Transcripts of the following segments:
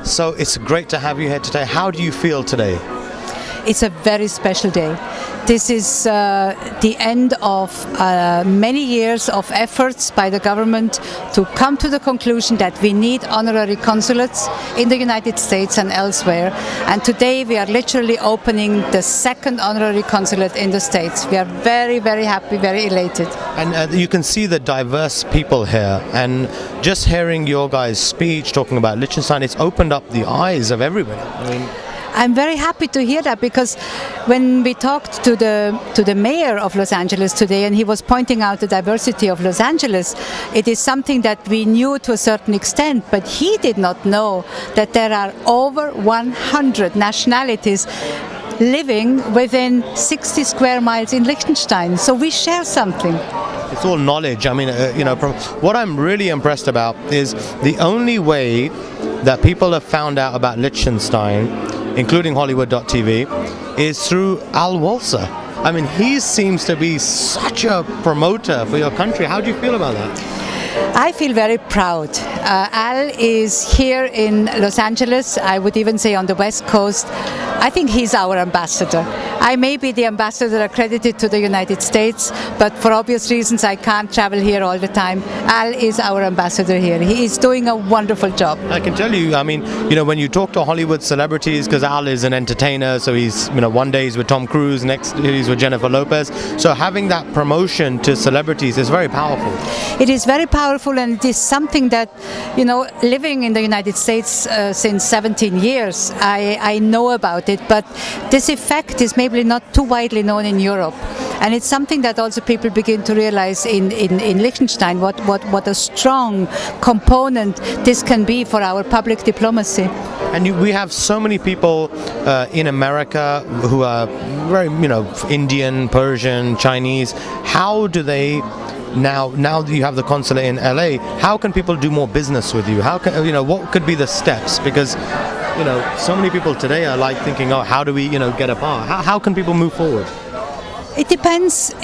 So it's great to have you here today. How do you feel today? It's a very special day. This is the end of many years of efforts by the government to come to the conclusion that we need honorary consulates in the United States and elsewhere. And today we are literally opening the second honorary consulate in the States. We are very, very happy, very elated. And you can see the diverse people here. And just hearing your guys' speech talking about Liechtenstein, it's opened up the eyes of everybody. I'm very happy to hear that, because when we talked to the mayor of Los Angeles today, and he was pointing out the diversity of Los Angeles, it is something that we knew to a certain extent, but he did not know that there are over 100 nationalities living within 60 square miles in Liechtenstein. So we share something. It's all knowledge. I mean, what I'm really impressed about is the only way that people have found out about Liechtenstein, including Hollywood.tv, is through Al Walser. I mean, he seems to be such a promoter for your country. How do you feel about that? I feel very proud. Al is here in Los Angeles, I would even say on the West Coast. I think he's our ambassador. I may be the ambassador accredited to the United States, but for obvious reasons I can't travel here all the time. Al is our ambassador here. He is doing a wonderful job. I can tell you, I mean, when you talk to Hollywood celebrities, because Al is an entertainer, so he's, one day he's with Tom Cruise, next he's with Jennifer Lopez. So having that promotion to celebrities is very powerful. It is very powerful, and it is something that, living in the United States since 17 years, I know about it, but this effect is maybe not too widely known in Europe. And it's something that also people begin to realize in Liechtenstein, what a strong component this can be for our public diplomacy. And we have so many people in America who are very, Indian, Persian, Chinese. How do they, now that you have the consulate in LA, how can people do more business with you? How can, what could be the steps? Because, so many people today are like thinking, oh, how do we, get a part? How can people move forward? It depends.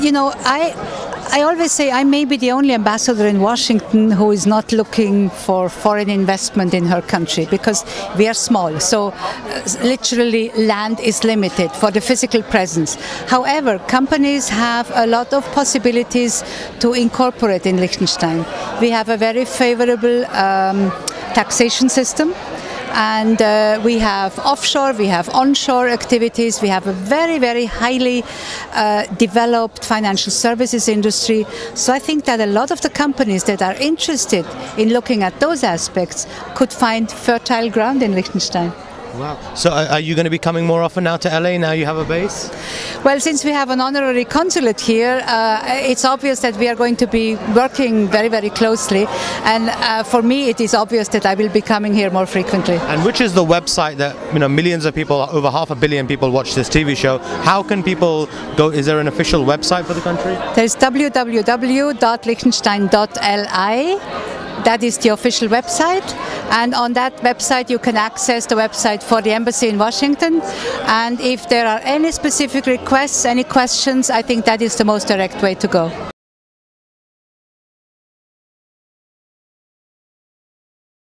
I always say I may be the only ambassador in Washington who is not looking for foreign investment in her country, because we are small. So literally land is limited for the physical presence. However, companies have a lot of possibilities to incorporate in Liechtenstein. We have a very favorable taxation system. And we have offshore, we have onshore activities, we have a very, very highly developed financial services industry. So I think that a lot of the companies that are interested in looking at those aspects could find fertile ground in Liechtenstein. Wow. So are you going to be coming more often now to LA, now you have a base? Well, since we have an honorary consulate here, it's obvious that we are going to be working very, very closely. And for me, it is obvious that I will be coming here more frequently. And which is the website that, millions of people, over 500 million people watch this TV show. How can people go? Is there an official website for the country? There's www.liechtenstein.li. That is the official website, and on that website you can access the website for the embassy in Washington, and if there are any specific requests, any questions, I think that is the most direct way to go.